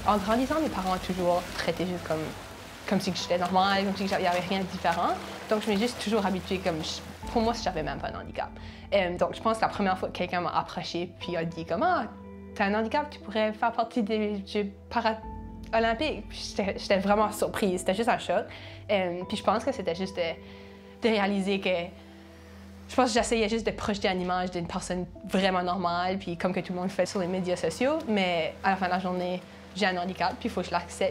En grandissant, mes parents ont toujours traité juste comme si j'étais normale, comme si il n'y avait rien de différent. Donc, je m'ai juste toujours habituée comme... Pour moi, j'avais même pas de handicap. Donc, je pense que la première fois que quelqu'un m'a approchée puis a dit comme « Ah, t'as un handicap, tu pourrais faire partie des Jeux paralympiques. » J'étais vraiment surprise, c'était juste un choc. Puis je pense que c'était juste de réaliser que... Je pense que j'essayais juste de projeter une image d'une personne vraiment normale, puis comme que tout le monde fait sur les médias sociaux, mais à la fin de la journée, j'ai un handicap, puis il faut que je l'accepte.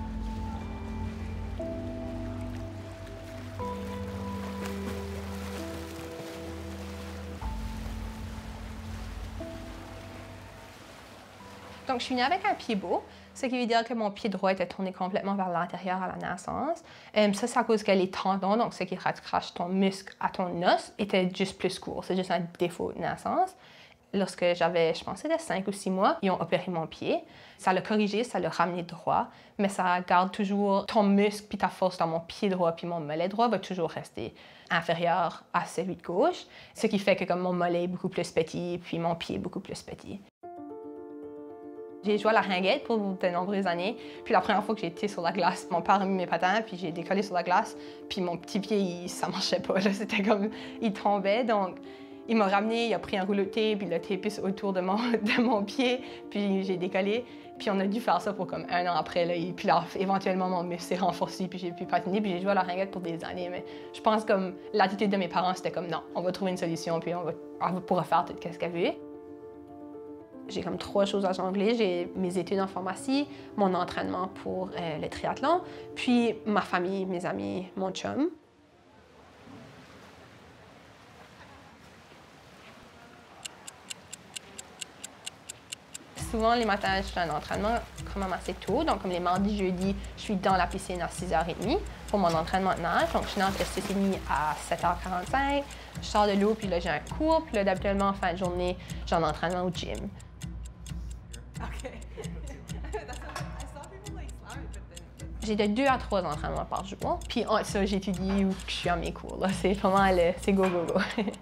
Donc, je suis née avec un pied beau, ce qui veut dire que mon pied droit était tourné complètement vers l'intérieur à la naissance. Ça, c'est à cause que les tendons, donc ce qui rattache ton muscle à ton os, étaient juste plus courts. C'est juste un défaut de naissance. Lorsque j'avais, je pense, c'était 5 ou 6 mois, ils ont opéré mon pied. Ça l'a corrigé, ça l'a ramené droit, mais ça garde toujours ton muscle puis ta force dans mon pied droit puis mon mollet droit va toujours rester inférieur à celui de gauche, ce qui fait que comme mon mollet est beaucoup plus petit puis mon pied est beaucoup plus petit. J'ai joué à la ringuette pour de nombreuses années. Puis la première fois que j'ai été sur la glace, mon père a mis mes patins, puis j'ai décollé sur la glace. Puis mon petit pied, ça marchait pas. C'était comme, il tombait. Donc, il m'a ramené, il a pris un rouleau de tape, il l'a tapé autour de mon pied. Puis j'ai décollé. Puis on a dû faire ça pour comme 1 an après. Là. Puis là, éventuellement, mon muscle s'est renforcé, puis j'ai pu patiner. Puis j'ai joué à la ringuette pour des années. Mais je pense comme l'attitude de mes parents, c'était comme non, on va trouver une solution, puis on pourra faire tout ce qu'elle veut. J'ai comme 3 choses à jongler. J'ai mes études en pharmacie, mon entraînement pour le triathlon, puis ma famille, mes amis, mon chum. Souvent, les matins, je fais un entraînement quand même assez tôt. Donc, comme les mardis, jeudis, je suis dans la piscine à 6h30 pour mon entraînement de nage. Donc, je suis dans de 6h30 à 7h45. Je sors de l'eau, puis là, j'ai un cours. Puis là, d'habituellement, en fin de journée, j'ai un entraînement au gym. J'ai de 2 à 3 entraînements par jour. Puis ça, j'étudie ou je suis à mes cours. C'est vraiment c'est go, go, go.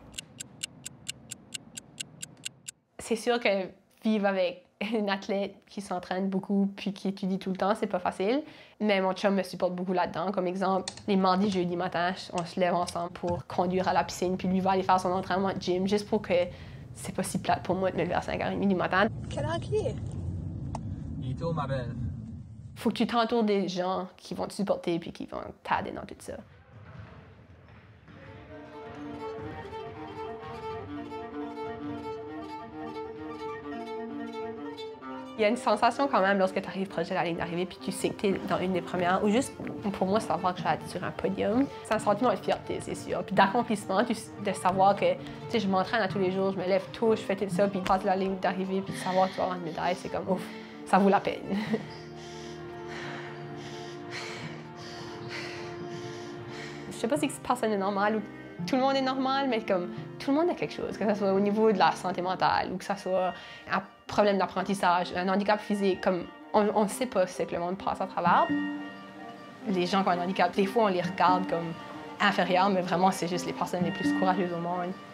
C'est sûr que vivre avec une athlète qui s'entraîne beaucoup puis qui étudie tout le temps, c'est pas facile. Mais mon chum me supporte beaucoup là-dedans. Comme exemple, les mardis, jeudis matin, on se lève ensemble pour conduire à la piscine. Puis lui va aller faire son entraînement de gym juste pour que c'est pas si plate pour moi de me lever à 5h30 du matin. Quelle heure qu'il est? Il est tôt, ma belle. Faut que tu t'entoures des gens qui vont te supporter puis qui vont t'aider dans tout ça. Il y a une sensation quand même lorsque tu arrives proche de la ligne d'arrivée puis tu sais que tu es dans une des premières, ou juste pour moi, savoir que je vais être sur un podium. C'est un sentiment de fierté, c'est sûr, puis d'accomplissement, de savoir que je m'entraîne à tous les jours, je me lève tôt, je fais tout ça, puis passer la ligne d'arrivée, puis savoir que tu vas avoir une médaille, c'est comme ouf, ça vaut la peine. Je sais pas si personne est normale ou tout le monde est normal, mais comme tout le monde a quelque chose, que ce soit au niveau de la santé mentale ou que ce soit un problème d'apprentissage, un handicap physique, comme on ne sait pas ce que le monde passe à travers. Les gens qui ont un handicap, des fois on les regarde comme inférieurs, mais vraiment c'est juste les personnes les plus courageuses au monde.